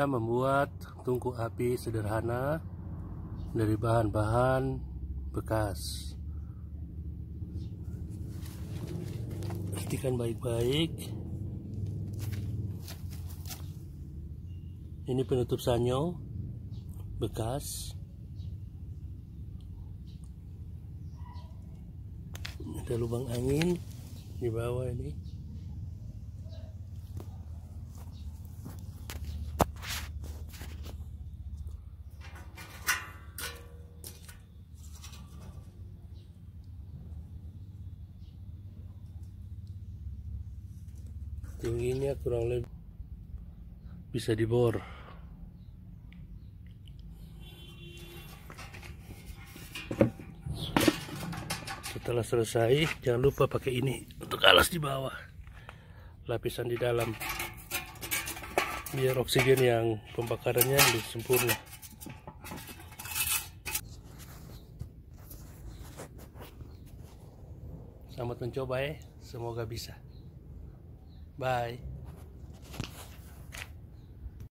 Cara membuat tungku api sederhana dari bahan-bahan bekas. Perhatikan baik-baik. Ini penutup sanyo bekas. Ada lubang angin di bawah ini. Tingginya kurang lebih bisa dibor. Setelah selesai, jangan lupa pakai ini untuk alas di bawah, lapisan di dalam, biar oksigen yang pembakarannya lebih sempurna. Selamat mencoba ya, semoga bisa. Bye.